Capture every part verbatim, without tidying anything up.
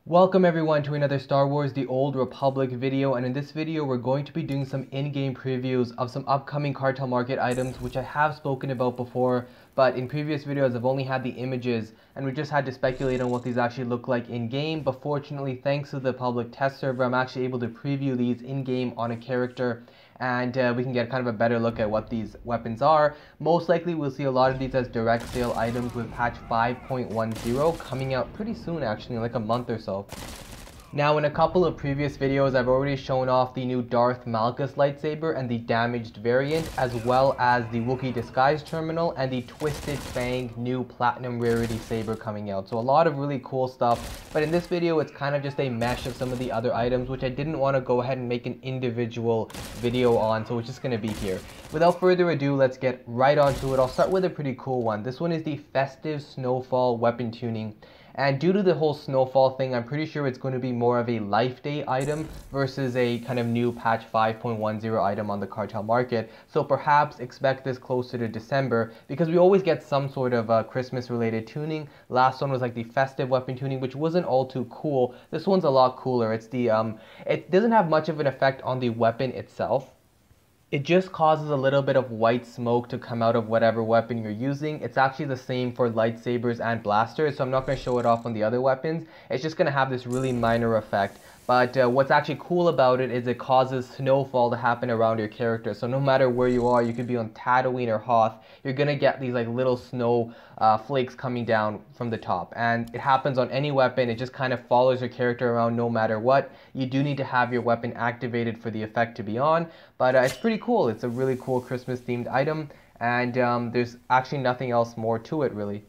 Welcome everyone to another Star Wars The Old Republic video, and in this video we're going to be doing some in-game previews of some upcoming Cartel Market items which I have spoken about before, but in previous videos I've only had the images and we just had to speculate on what these actually look like in-game. But fortunately, thanks to the public test server, I'm actually able to preview these in-game on a character, and uh, we can get kind of a better look at what these weapons are. Most likely we'll see a lot of these as direct sale items with patch five point ten coming out pretty soon, actually in like a month or so. Now, in a couple of previous videos I've already shown off the new Darth Malgus lightsaber and the damaged variant, as well as the Wookiee disguise terminal and the Twisted Fang new platinum rarity saber coming out. So a lot of really cool stuff, but in this video it's kind of just a mesh of some of the other items which I didn't want to go ahead and make an individual video on, so it's just going to be here. Without further ado, let's get right onto it. I'll start with a pretty cool one. This one is the Festive Snowfall weapon tuning. And due to the whole snowfall thing, I'm pretty sure it's going to be more of a life day item versus a kind of new patch five point ten item on the Cartel Market. So perhaps expect this closer to December, because we always get some sort of uh, Christmas related tuning. Last one was like the festive weapon tuning, which wasn't all too cool. This one's a lot cooler. It's the um, it doesn't have much of an effect on the weapon itself. It just causes a little bit of white smoke to come out of whatever weapon you're using. It's actually the same for lightsabers and blasters, so I'm not going to show it off on the other weapons. It's just going to have this really minor effect. But uh, what's actually cool about it is it causes snowfall to happen around your character. So no matter where you are, you could be on Tatooine or Hoth, you're going to get these like little snow uh, flakes coming down from the top. And it happens on any weapon. It just kind of follows your character around no matter what. You do need to have your weapon activated for the effect to be on. But uh, it's pretty cool. It's a really cool Christmas themed item. And um, there's actually nothing else more to it really.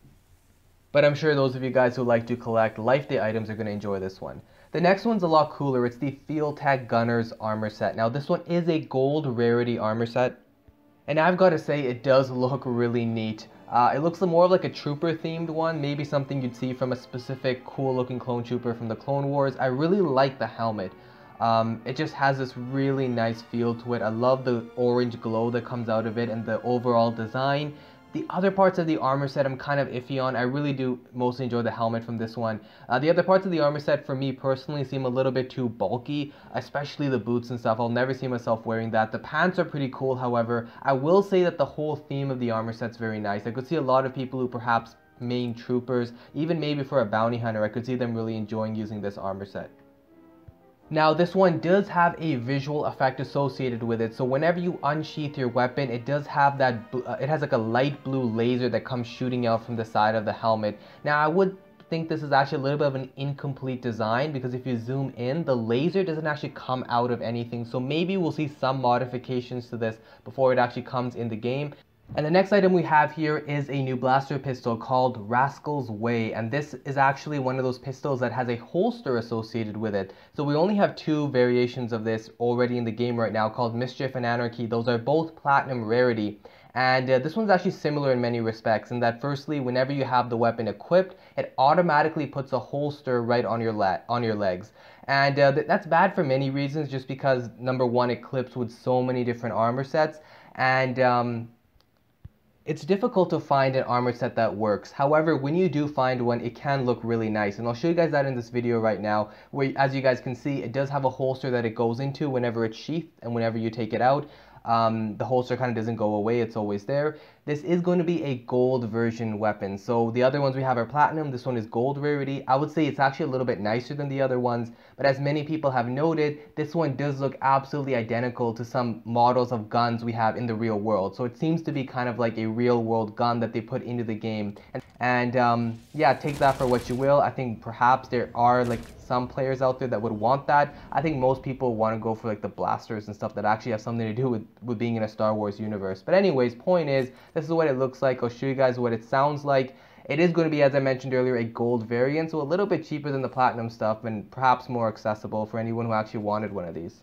But I'm sure those of you guys who like to collect life day items are going to enjoy this one. The next one's a lot cooler. It's the Field Tech Gunner's armor set. Now this one is a gold rarity armor set, and I've got to say it does look really neat. Uh, it looks more of like a trooper themed one, maybe something you'd see from a specific cool looking clone trooper from the Clone Wars. I really like the helmet. Um, it just has this really nice feel to it. I love the orange glow that comes out of it and the overall design. The other parts of the armor set I'm kind of iffy on. I really do mostly enjoy the helmet from this one. Uh, the other parts of the armor set for me personally seem a little bit too bulky, especially the boots and stuff. I'll never see myself wearing that. The pants are pretty cool, however. I will say that the whole theme of the armor set's very nice. I could see a lot of people who perhaps main troopers, even maybe for a bounty hunter, I could see them really enjoying using this armor set. Now this one does have a visual effect associated with it, so whenever you unsheath your weapon, it does have that, uh, it has like a light blue laser that comes shooting out from the side of the helmet. Now I would think this is actually a little bit of an incomplete design, because if you zoom in, the laser doesn't actually come out of anything, so maybe we'll see some modifications to this before it actually comes in the game. And the next item we have here is a new blaster pistol called Rascals Way, and this is actually one of those pistols that has a holster associated with it. So we only have two variations of this already in the game right now, called Mischief and Anarchy. Those are both platinum rarity, and uh, this one's actually similar in many respects, in that firstly, whenever you have the weapon equipped, it automatically puts a holster right on your la on your legs. And uh, th that's bad for many reasons, just because number one, it clips with so many different armor sets, and um, it's difficult to find an armor set that works. However, when you do find one, it can look really nice. And I'll show you guys that in this video right now, where as you guys can see, it does have a holster that it goes into whenever it's sheathed and whenever you take it out. Um, the holster kind of doesn't go away, it's always there. This is going to be a gold version weapon. So the other ones we have are platinum, this one is gold rarity. I would say it's actually a little bit nicer than the other ones, but as many people have noted, this one does look absolutely identical to some models of guns we have in the real world. So it seems to be kind of like a real world gun that they put into the game. And, and um, yeah, take that for what you will. I think perhaps there are like some players out there that would want that. I think most people want to go for like the blasters and stuff that actually have something to do with, with being in a Star Wars universe. But anyways, point is, this is what it looks like. I'll show you guys what it sounds like. It is going to be, as I mentioned earlier, a gold variant, so a little bit cheaper than the platinum stuff and perhaps more accessible for anyone who actually wanted one of these.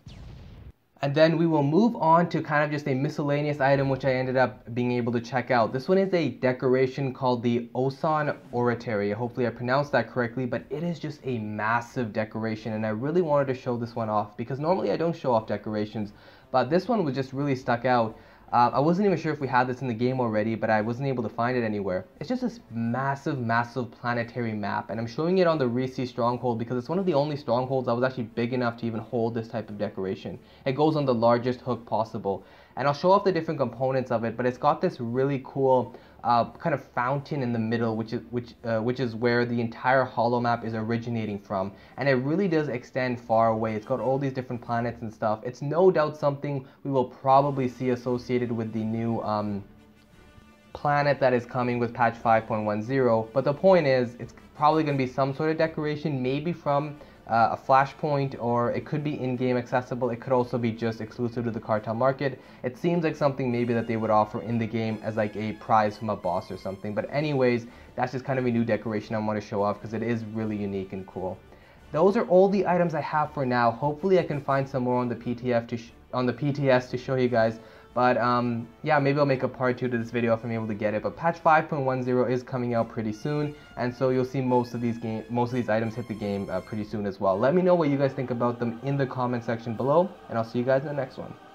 And then we will move on to kind of just a miscellaneous item which I ended up being able to check out. This one is a decoration called the Osan Oratory. Hopefully I pronounced that correctly, but it is just a massive decoration, and I really wanted to show this one off because normally I don't show off decorations, but this one was just really stuck out. Uh, I wasn't even sure if we had this in the game already, but I wasn't able to find it anywhere. It's just this massive, massive planetary map, and I'm showing it on the Reese Stronghold because it's one of the only strongholds that was actually big enough to even hold this type of decoration. It goes on the largest hook possible, and I'll show off the different components of it, but it's got this really cool uh, kind of fountain in the middle, which is which uh, which is where the entire holo map is originating from, and it really does extend far away. It's got all these different planets and stuff. It's no doubt something we will probably see associated with the new um, planet that is coming with patch five point ten, but the point is it's probably going to be some sort of decoration, maybe from uh, a flashpoint, or it could be in-game accessible. It could also be just exclusive to the Cartel market. It seems like something maybe that they would offer in the game as like a prize from a boss or something, but anyways, that's just kind of a new decoration I want to show off because it is really unique and cool. Those are all the items I have for now. Hopefully I can find some more on the P T F to sh on the P T S to show you guys. But um, yeah, maybe I'll make a part two to this video if I'm able to get it. But patch five point ten is coming out pretty soon, and so you'll see most of these game, most of these items hit the game uh, pretty soon as well. Let me know what you guys think about them in the comment section below, and I'll see you guys in the next one.